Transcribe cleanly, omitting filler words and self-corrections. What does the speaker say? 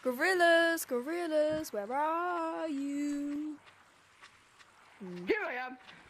Gorillas, gorillas, where are you? Here I am.